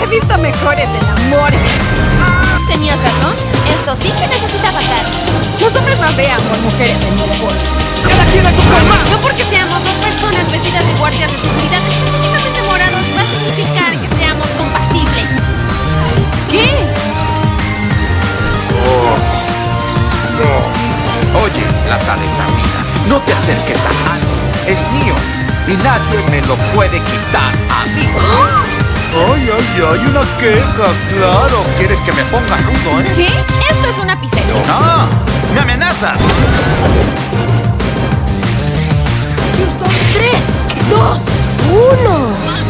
He visto mejores enamores. Tenías razón. Esto sí que necesita batar. Los hombres babean por mujeres en uniforme. ¡Cada quien a su cama! No porque seamos dos personas vestidas de guardias de seguridad específicamente morados va a significar que seamos compatibles. ¿Qué? Oye, lata de sardinas, no te acerques a algo. Es mío y nadie me lo puede quitar a mí. Ay, una queja, claro. ¿Quieres que me ponga rudo, ¿Qué? Esto es una pizzería. ¡No! ¡Me amenazas! Houston, 3, 2, 1.